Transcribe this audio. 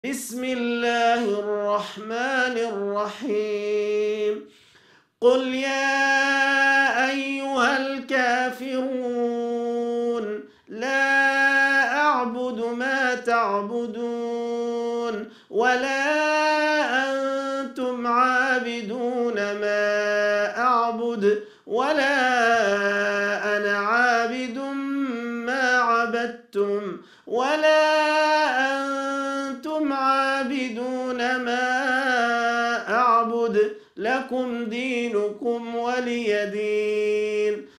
بسم الله الرحمن الرحيم قل يا أيها الكافرون لا أعبد ما تعبدون ولا أنتم عابدون ما أعبد ولا أنا عابد ما عبدتم ولا أنتم عابدون ما أعبد لكم دينكم ولي دين.